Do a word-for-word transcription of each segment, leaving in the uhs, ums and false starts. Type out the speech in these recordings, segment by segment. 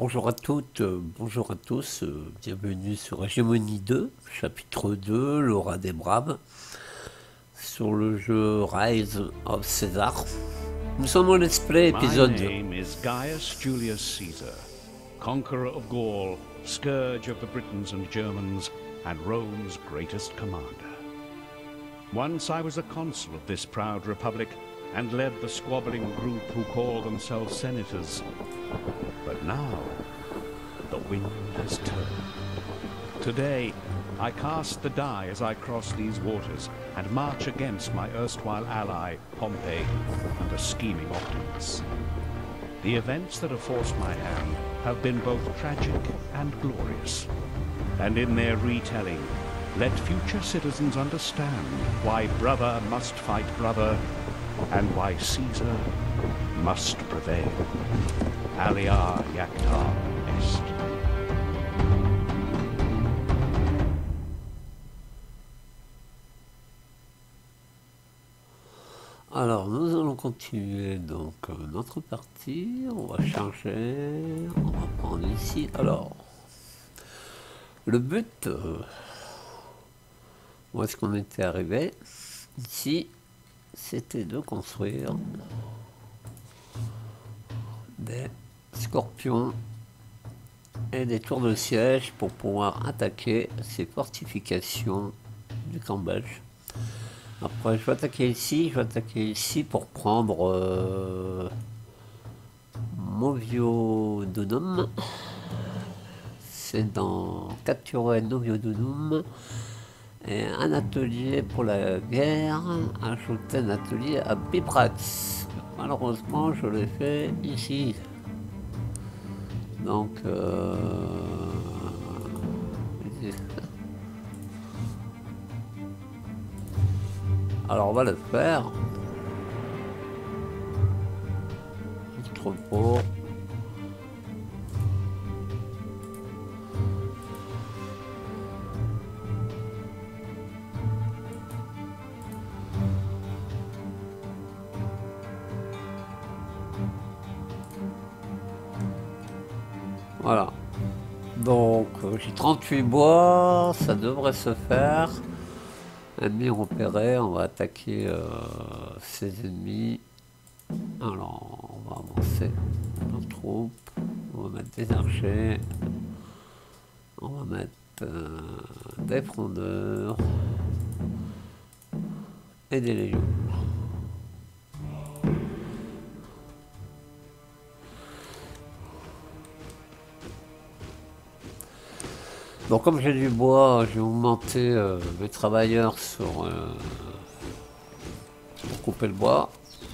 Bonjour à toutes, euh, bonjour à tous, euh, bienvenue sur Hégémonie deux, chapitre deux, Laura des Braves, sur le jeu Rise of Caesar. Nous sommes au Let's Play My épisode... name is Gaius Julius Caesar, conqueror of Gaul, scourge of the Britons and Germans, and Rome's greatest commander. Once I was a consul of this proud republic, and led the squabbling group who call themselves senators. But now, the wind has turned. Today, I cast the die as I cross these waters and march against my erstwhile ally, Pompey, and a scheming Optimus. The events that have forced my hand have been both tragic and glorious. And in their retelling, let future citizens understand why brother must fight brother, and why Caesar must prevail. Alia Iacta Est. Alors, nous allons continuer donc euh, notre partie, on va charger, on va prendre ici. Alors, le but, euh, où est-ce qu'on était arrivé? Ici, c'était de construire des scorpions et des tours de siège pour pouvoir attaquer ces fortifications du camp belge. Après, je vais attaquer ici, je vais attaquer ici pour prendre euh, Moviodunum. C'est dans capturer Noviodunum. Et un atelier pour la guerre, ajouter un atelier à Bibrax. Malheureusement, je l'ai fait ici. Donc, euh... alors on va le faire. Trop beau. Voilà, donc euh, j'ai trente-huit bois, ça devrait se faire. Ennemi repéré, on va attaquer euh, ses ennemis. Alors, on va avancer nos troupes, on va mettre des archers, on va mettre euh, des frondeurs et des légions. Donc comme j'ai du bois, j'ai augmenté euh, mes travailleurs sur euh, pour couper le bois.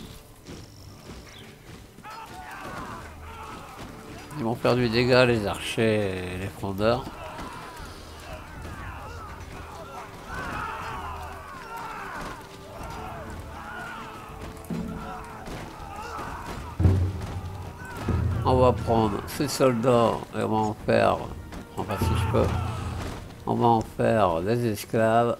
Ils vont faire du dégât, les archers et les frondeurs. On va prendre ces soldats et on va en faire... Enfin, si je peux, on va en faire des esclaves.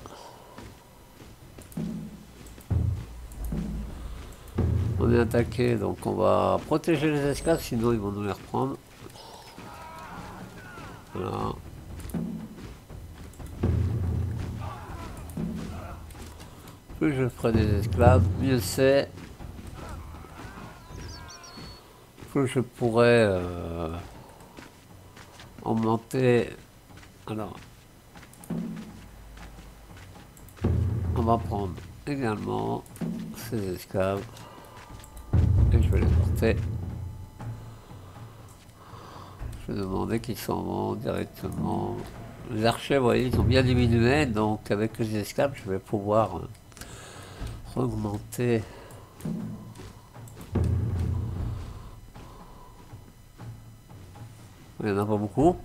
On est attaqué, donc on va protéger les esclaves, sinon ils vont nous les reprendre. Voilà. Plus je ferai des esclaves, mieux c'est. Plus je pourrai... Euh, augmenter. Alors, on va prendre également ces esclaves et je vais les porter. Je vais demander qu'ils s'en vont directement. Les archers, vous voyez, ils ont bien diminué, donc avec les esclaves, je vais pouvoir euh, augmenter. Il n'y en a pas beaucoup.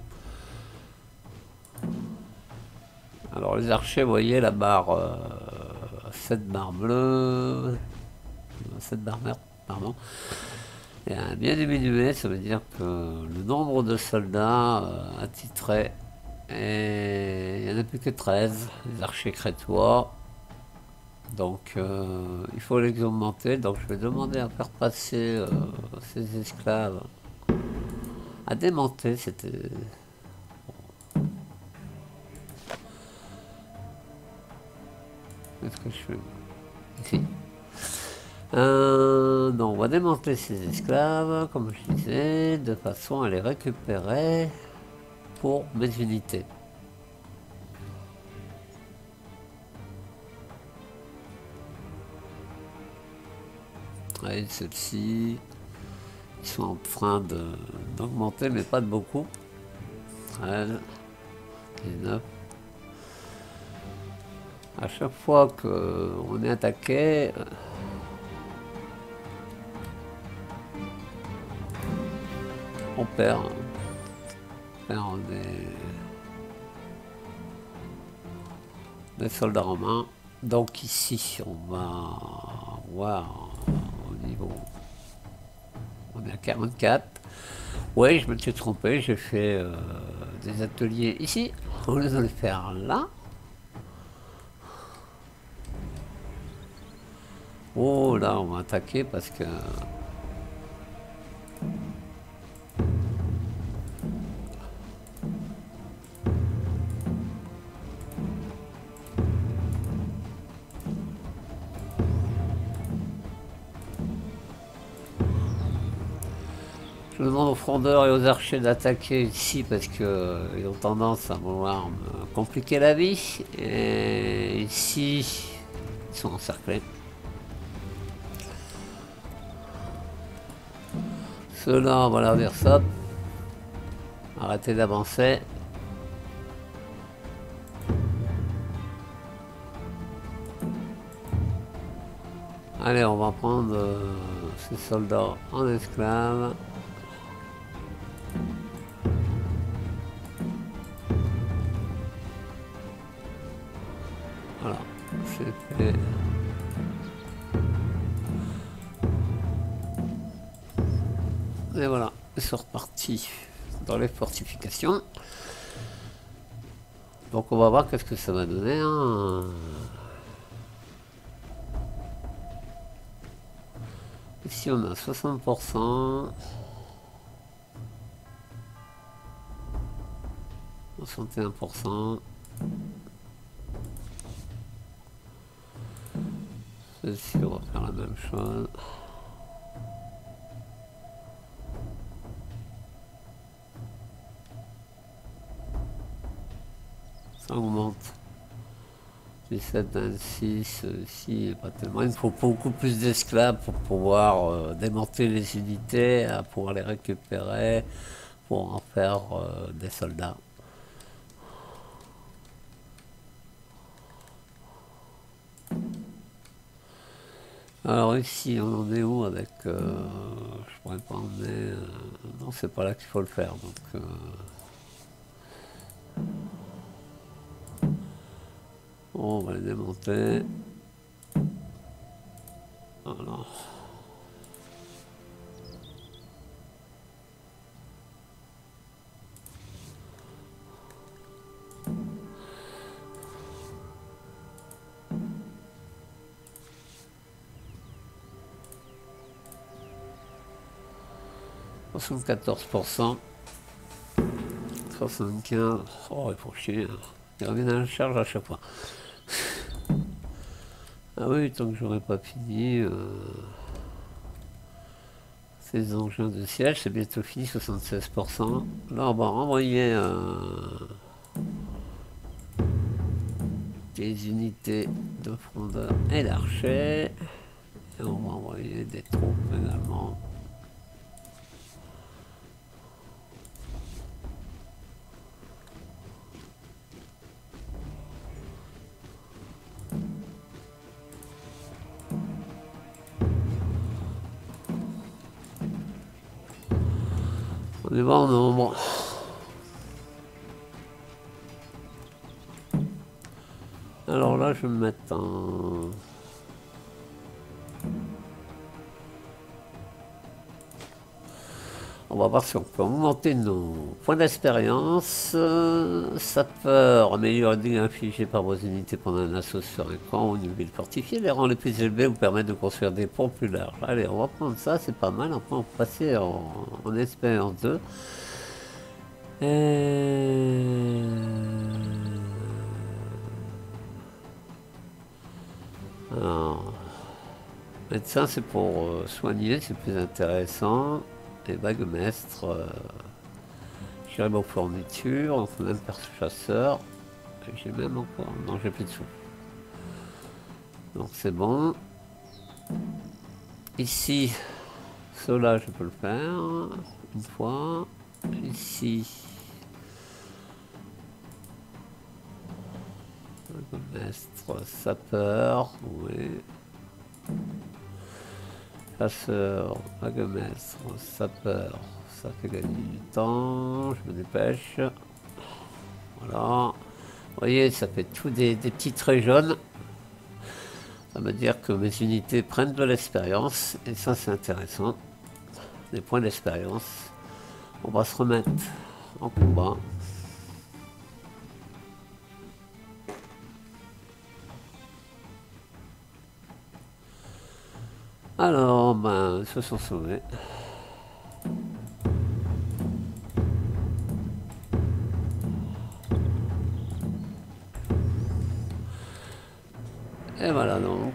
Alors les archers, vous voyez la barre, euh, cette barre bleue, cette barre verte, pardon, et a bien diminué, ça veut dire que le nombre de soldats euh, attitrés, et il n'y en a plus que treize, les archers crétois. Donc euh, il faut les augmenter, donc je vais demander à faire passer euh, ces esclaves à démonter. C'était... Qu'est-ce que je fais ici? Euh, donc on va démanteler ces esclaves, comme je disais, de façon à les récupérer pour mes unités. Et celles-ci, ils sont en train d'augmenter, mais pas de beaucoup. treize, dix-neuf. À chaque fois qu'on est attaqué, on perd, on perd des, des soldats romains. Donc ici, on va voir au niveau... On est à quarante-quatre. Oui, je me suis trompé, j'ai fait euh, des ateliers ici, au lieu de le faire là. Oh là, on va attaquer parce que... Je demande aux frondeurs et aux archers d'attaquer ici parce qu'ils ont tendance à vouloir me compliquer la vie. Et ici, ils sont encerclés. Ceux-là, on va leur dire ça. Arrêtez d'avancer. Allez, on va prendre euh, ces soldats en esclaves. Voilà, c'est fait. Et voilà, ils sont repartis dans les fortifications. Donc on va voir qu'est-ce que ça va donner. Hein. Ici on a soixante pour cent. soixante et un pour cent. Ceci, on va faire la même chose. Ça augmente. dix-sept, vingt-six, ici, pas tellement. Il faut beaucoup plus d'esclaves pour pouvoir euh, démonter les unités, à pouvoir les récupérer, pour en faire euh, des soldats. Alors ici, on en est où avec... Euh, je pourrais pas en est... Euh, non, c'est pas là qu'il faut le faire. Donc, euh, on va les démonter. Voilà. soixante-quatorze pour cent. soixante-quinze. Oh, il faut chier. Hein. Il revient à la charge à chaque fois. Ah oui, tant que j'aurais pas fini. Euh... Ces engins de siège, c'est bientôt fini, soixante-seize pour cent. Là, on va renvoyer euh... des unités de frondeurs et d'archers. Et on va envoyer des troupes également. On est bon en nombre. Alors là, je vais me mettre en... On va voir si on peut augmenter nos points d'expérience. Euh, sapeur, améliore les dégâts infligés par vos unités pendant un assaut sur un camp ou une ville fortifiée. Les rangs les plus élevés vous permettent de construire des ponts plus larges. Allez, on va prendre ça, c'est pas mal. Après, on va passer en, en expérience deux. Et... Alors... Médecin, c'est pour euh, soigner, c'est plus intéressant. Et vaguemestre, euh, j'irai aux fournitures, on fait même perche chasseur. J'ai même encore. Non, j'ai plus de sous. Donc c'est bon. Ici, cela, je peux le faire. Une fois. Ici. Vaguemestre, sapeur, oui. Chasseur, vaguemestre, sapeur, ça fait gagner du temps, je me dépêche. Voilà. Vous voyez, ça fait tout des, des petits traits jaunes. Ça veut dire que mes unités prennent de l'expérience, et ça c'est intéressant. Des points d'expérience. On va se remettre en combat. Alors, ben, ils se sont sauvés. Et voilà donc.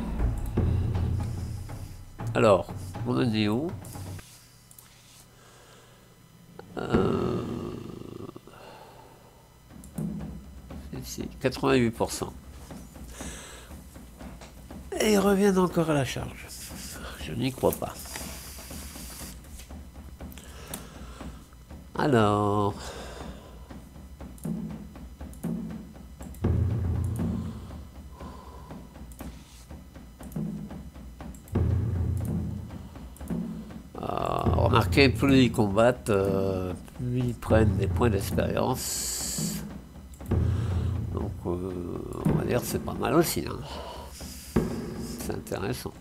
Alors, on en est où? euh... Ici, quatre-vingt-huit pour cent. Et ils reviennent encore à la charge. Je n'y crois pas. Alors... Remarquez, plus ils combattent, euh, plus ils prennent des points d'expérience. Donc, euh, on va dire que c'est pas mal aussi. Hein. C'est intéressant.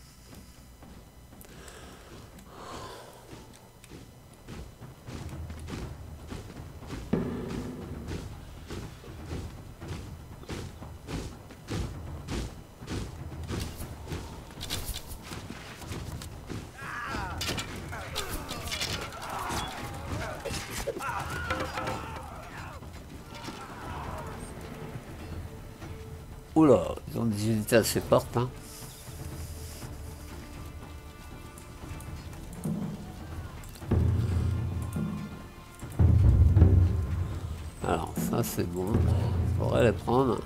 Oula, ils ont des unités assez fortes. Hein. Alors ça c'est bon, il faudrait les prendre.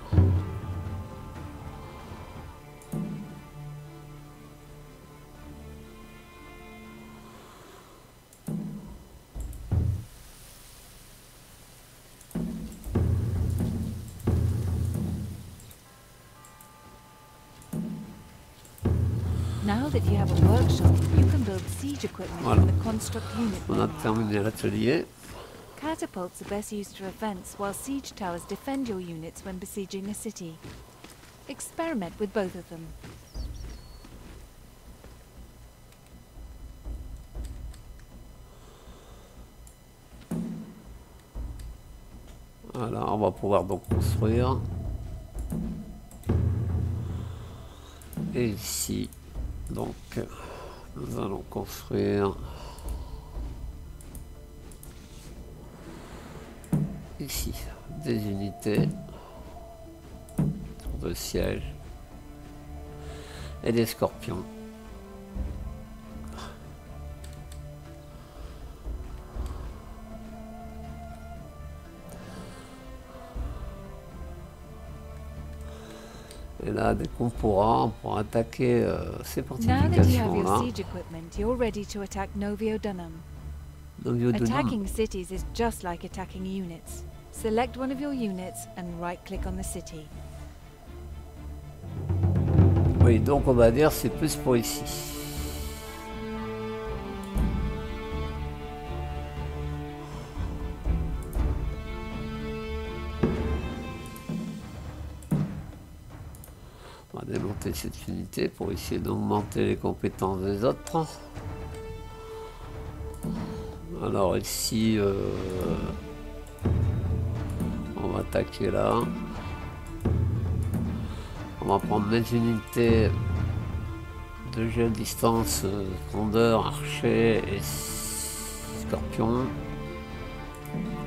Now that you have a workshop, you can build siege equipment Voilà. from the construct unit. On a terminé l'atelier. Catapults are best used for offense, while siege towers defend your units when besieging a city. Experiment with both of them. Voilà, on va pouvoir donc construire. Et ici, donc, nous allons construire ici des unités de siège et des scorpions. Et là, dès qu'on pourra, on pourra attaquer euh, ces Now that you have your fortifications-là. siege equipment, you're ready to attack Novio Dunham. Novio Dunham. Attacking cities is just like attacking units. Select one of your units and right-click on the city. Oui, donc on va dire c'est plus pour ici. On va démonter cette unité pour essayer d'augmenter les compétences des autres. Alors ici, euh, on va attaquer là. On va prendre mes unités de jeu à distance, frondeur, archer et scorpion.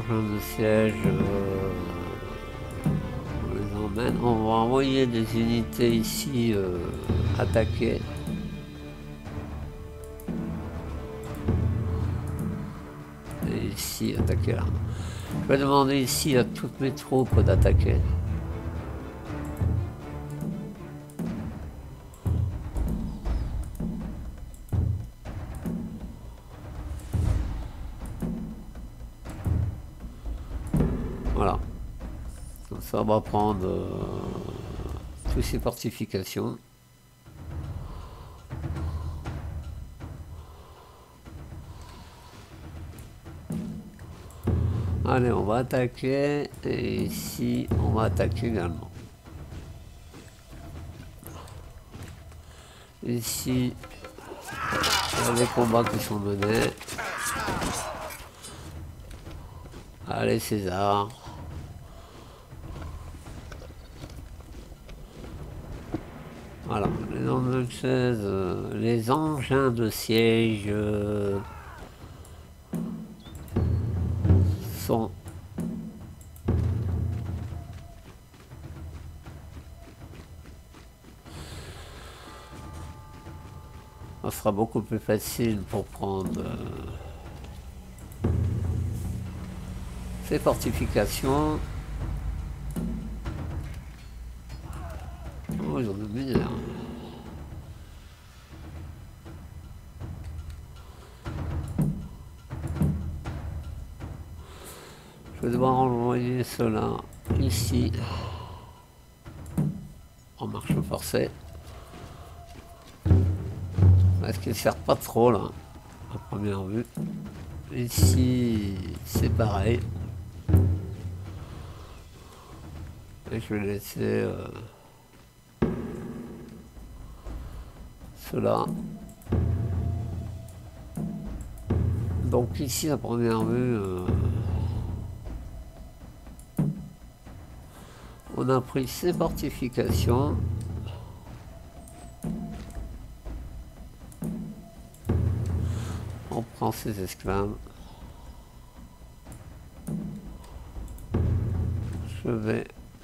engins de siège, euh, on les emmène. On va envoyer des unités ici euh, attaquer. Et ici attaquer là. Je vais demander ici à toutes mes troupes d'attaquer. Voilà. Comme ça, on va prendre euh, toutes ces fortifications. Allez, on va attaquer. Et ici, on va attaquer également. Ici, il y a les combats qui sont menés. Allez, César. Voilà, les engins de siège, euh, les engins de siège euh, sont ça sera beaucoup plus facile pour prendre euh, ces fortifications. Oh, ils ont de misère. Je vais devoir envoyer cela ici en marche forcée. Est-ce qu'ils ne servent pas trop là, à première vue? Ici, c'est pareil. Et je vais laisser euh, cela. Donc ici, à première vue, euh, on a pris ces fortifications. On prend ces esclaves. Je vais...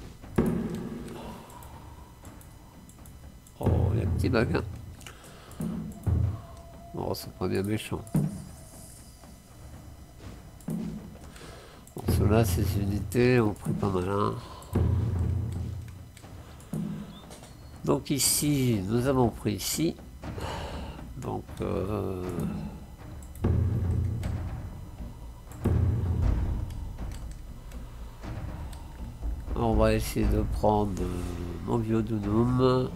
Oh, il y a un petit bug. Oh, c'est pas bien méchant. Bon, ceux-là, ces unités ont pris pas mal. Hein. Donc ici, nous avons pris ici. Donc... Euh, on va essayer de prendre euh, Mobiodunum.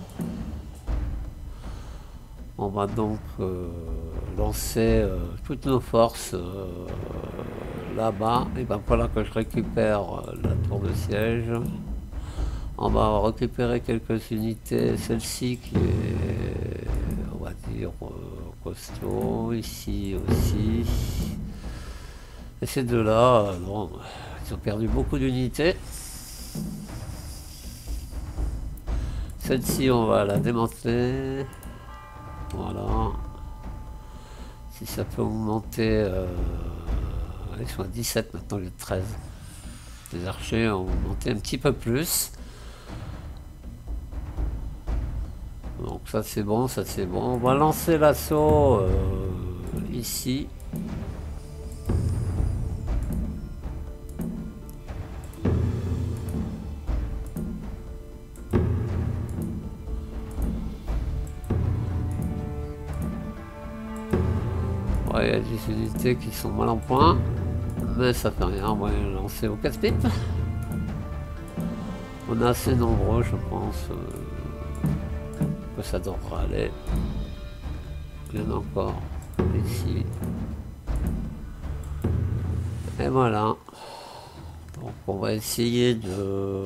On va donc euh, lancer euh, toutes nos forces euh, là-bas. Il va falloir que je récupère euh, la tour de siège. On va récupérer quelques unités. Celle-ci qui est, on va dire, euh, costaud. Ici aussi. Et ces deux-là, euh, bon, ils ont perdu beaucoup d'unités. Celle-ci, on va la démanteler. Voilà. Si ça peut augmenter, euh, ils sont à dix-sept maintenant, les treize. Les archers ont augmenté un petit peu plus. Donc ça c'est bon, ça c'est bon. On va lancer l'assaut euh, ici. Ouais, il y a des unités qui sont mal en point, mais ça fait rien, on va les lancer au casse-pipe. On est assez nombreux, je pense, euh, que ça devra aller. Il y en a encore ici. Et voilà. Donc on va essayer de,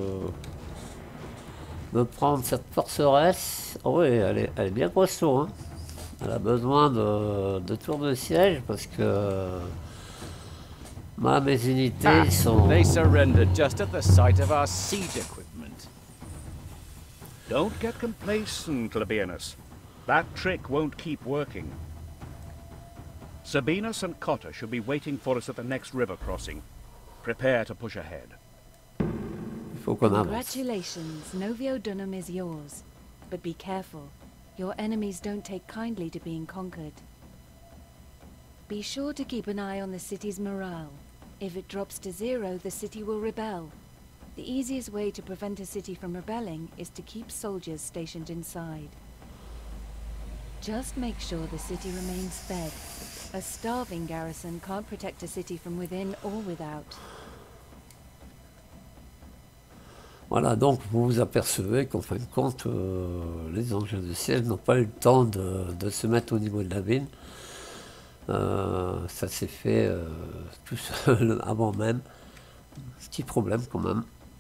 de prendre cette forteresse. Oh oui, elle est, elle est bien costaud, hein. Elle a besoin de, de tours de siège parce que moi, mes unités Ah, sont... they surrendered just at the sight of our siege equipment. Don't get complacent, Labienus. That trick won't keep working. Sabinus and Cotta should be waiting for us at the next river crossing. Prepare to push ahead. Il faut qu'on avance. Congratulations, Noviodunum is yours. But be careful. Your enemies don't take kindly to being conquered. Be sure to keep an eye on the city's morale. If it drops to zero, the city will rebel. The easiest way to prevent a city from rebelling is to keep soldiers stationed inside. Just make sure the city remains fed. A starving garrison can't protect a city from within or without. Voilà, donc vous vous apercevez qu'en fin de compte, euh, les engins de siège n'ont pas eu le temps de, de se mettre au niveau de la ville. Euh, ça s'est fait euh, tout seul avant même. Petit problème quand même.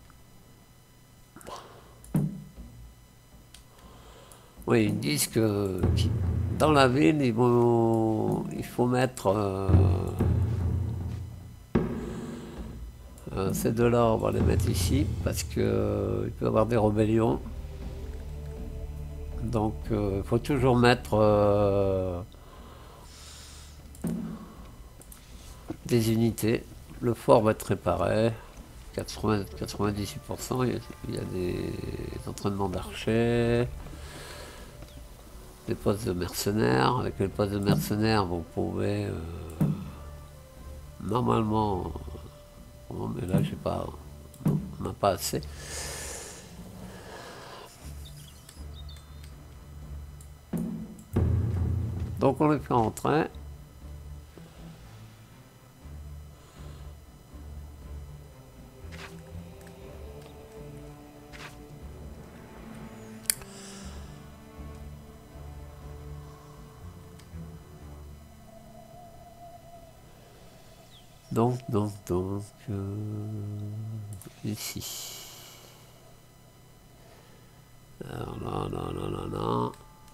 Oui, ils disent que dans la ville, ils vont, il faut mettre euh, euh, ces deux-là, on va les mettre ici parce que euh, il peut y avoir des rébellions. Donc, il euh, faut toujours mettre euh, des unités. Le fort va être réparé. quatre-vingts à quatre-vingt-dix-huit pour cent, il y a, il y a des entraînements d'archers. Des postes de mercenaires. Avec les postes de mercenaires, vous pouvez euh, normalement, oh, mais là j'ai pas, non, on n'a pas assez. Donc on les fait entrer. Donc, donc, donc, euh, ici. Alors là, là, là, là, là.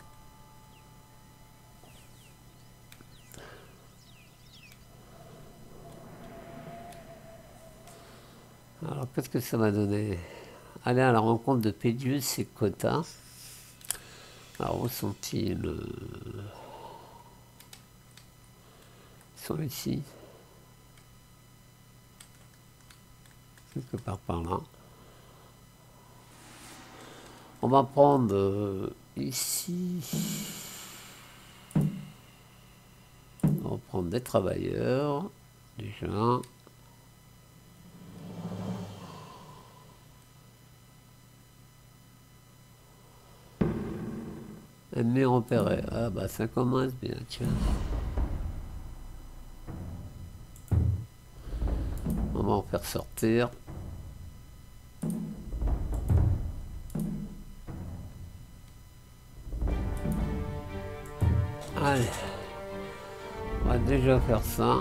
Alors, qu'est-ce que ça va donner? Aller à la rencontre de Pédius et Cotta. Alors, où sont-ils? Ils sont ici. Quelque part par là. On va prendre euh, ici. On va prendre des travailleurs. Déjà. Ennemi repéré. Ah bah ça commence bien, tiens. On va en faire sortir. Allez. On va déjà faire ça.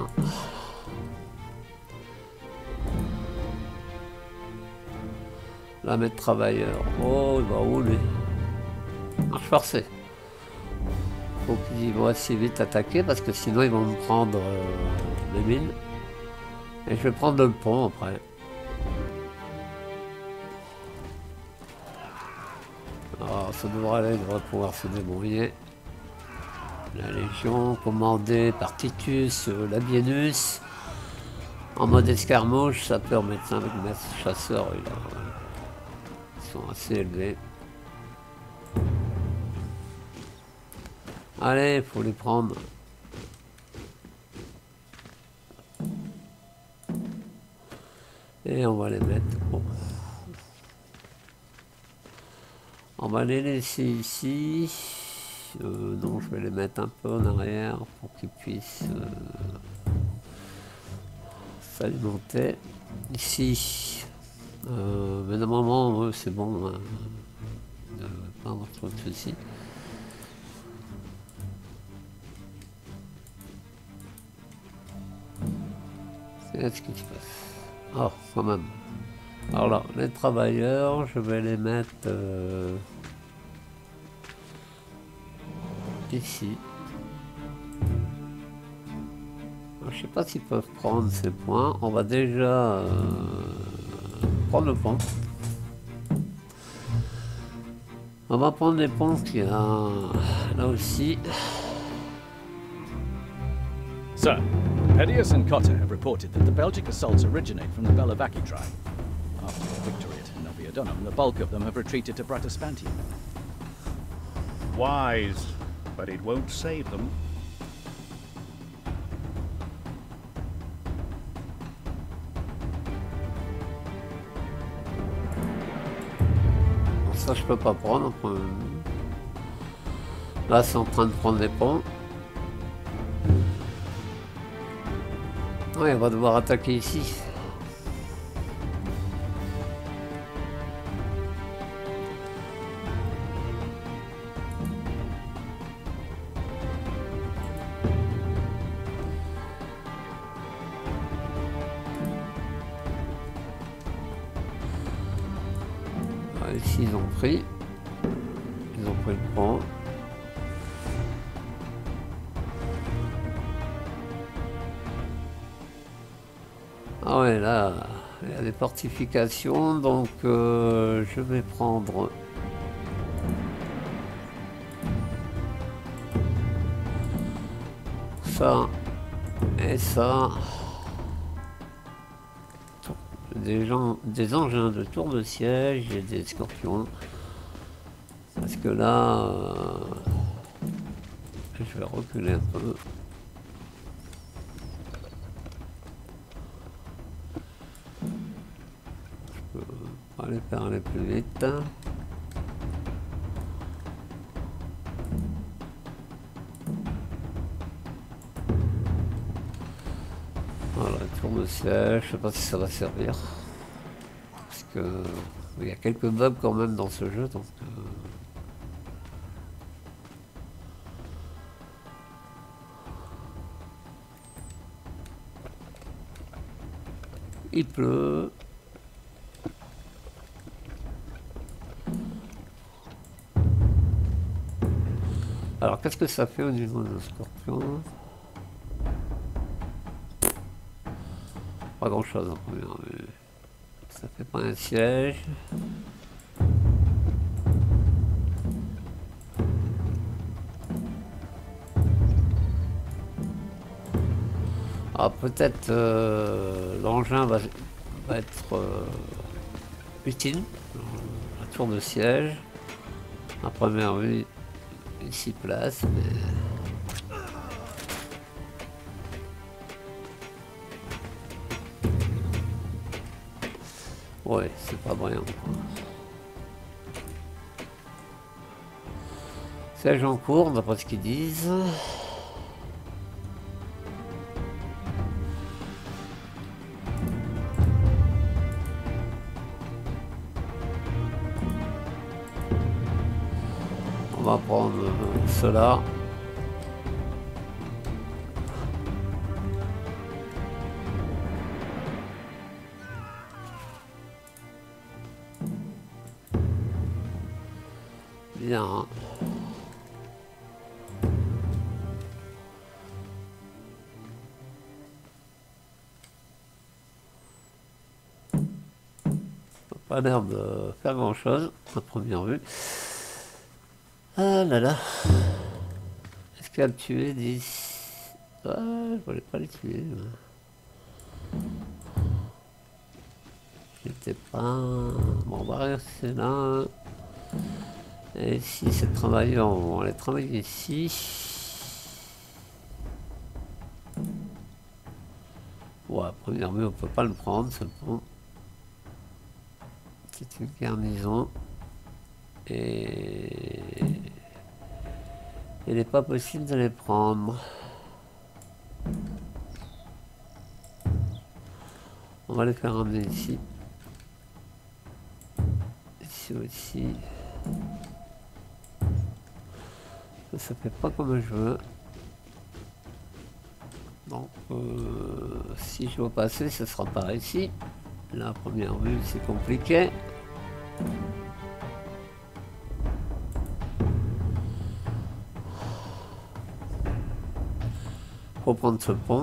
Là, mettre travailleur. Oh, il va où lui? Marche forcée. Faut qu'ils vont assez vite attaquer parce que sinon ils vont me prendre euh, les mines. Et je vais prendre le pont après. Alors ça devrait aller, il devrait pouvoir se débrouiller. La Légion, commandée par Titus euh, Labienus. En mode escarmouche, ça peut remettre avec le maître chasseur. Il a, ils sont assez élevés. Allez, il faut les prendre. Et on va les mettre. Bon. On va les laisser ici. Euh, non, je vais les mettre un peu en arrière pour qu'ils puissent euh, s'alimenter. Ici. Euh, mais normalement, euh, c'est bon. Hein, de pas avoir trop de soucis. Qu'est-ce qui se passe? Oh, quand même. Alors là, les travailleurs, je vais les mettre euh, ici. Alors, je sais pas s'ils peuvent prendre ces points. On va déjà euh, prendre le pont. On va prendre les ponts qu'il y a là aussi. Sir, Hedius and Cotta have reported that the Belgic assaults originate from the Belavaki tribe. After their victory at Noviodunum, the bulk of them have retreated to Bratispantium. Wise, but it won't save them. Ça je peux pas prendre. Là c'est en train de prendre des ponts. Ouais, on va devoir attaquer ici. Ah, ici ils ont pris. Ils ont pris le pont. Ah ouais, là, il y a des fortifications, donc euh, je vais prendre ça et ça. Des, gens, des engins de tour de siège et des scorpions. Parce que là, euh, je vais reculer un peu. On va aller faire aller plus vite. Voilà, tour de siège, je sais pas si ça va servir. Parce que il y a quelques bugs quand même dans ce jeu, donc euh... il pleut. Alors qu'est-ce que ça fait au niveau de scorpion? Pas grand chose en première vue. Ça fait pas un siège. Ah peut-être euh, l'engin va, va être euh, utile. La tour de siège. À première vue. Ici place, mais... ouais, c'est pas brillant. Siège en cours, d'après ce qu'ils disent. On va prendre cela. Bien. Pas l'air de faire grand chose à première vue. Ah là là. Est-ce qu'elle a tué dix? Ah, je voulais pas les tuer. J'étais pas... Bon, on va rester là. Et ici, c'est travaillant. On va aller travailler ici. Ouais, à première vue, on peut pas le prendre, ce pont. C'est une garnison. Et il n'est pas possible de les prendre. On va les faire ramener ici. Ici aussi. Ça, ça fait pas comme je veux. Donc euh, si je veux passer, ce sera par ici. Là, à première vue, c'est compliqué. Faut prendre ce pont.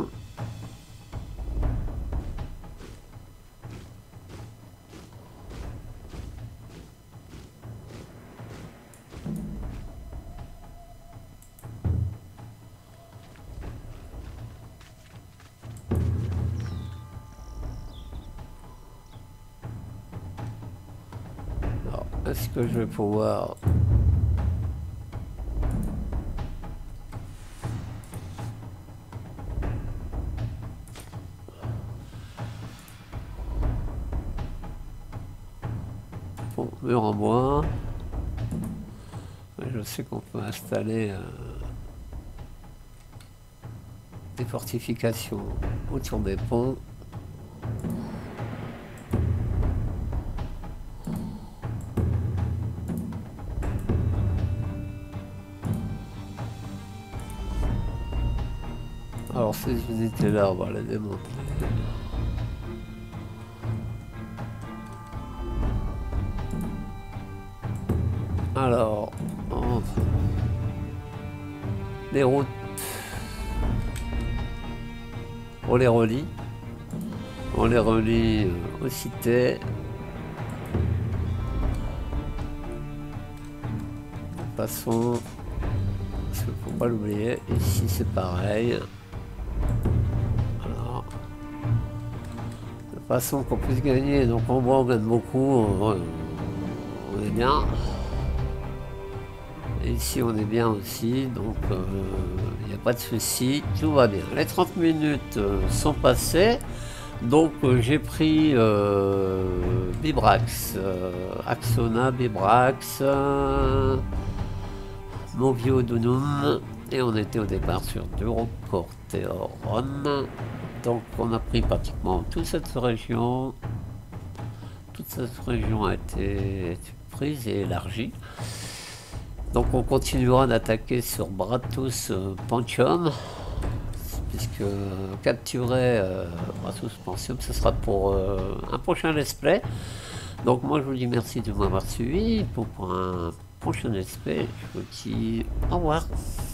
Est-ce que je vais pouvoir... Bon, mur en bois. Je sais qu'on peut installer euh, des fortifications autour des ponts. Alors ces unités-là, on va les démonter. Alors, on... les routes, on les relie. On les relie aux cités. Passons, parce qu'il ne faut pas l'oublier, ici c'est pareil. Alors, de façon qu'on puisse gagner, donc en bois on gagne beaucoup, on, on est bien. Et ici on est bien aussi, donc il euh, n'y a pas de souci, tout va bien. Les trente minutes euh, sont passées, donc euh, j'ai pris euh, Bibrax, euh, Axona, Bibrax, euh, Movio Dunum, et on était au départ sur Durocorteoron. Donc on a pris pratiquement toute cette région, toute cette région a été, été prise et élargie. Donc on continuera d'attaquer sur Bratus euh, Pantium, puisque euh, capturer euh, Bratus Pantium, ce sera pour euh, un prochain let's play. Donc moi je vous dis merci de m'avoir suivi, pour, pour un prochain let's play, je vous dis au revoir.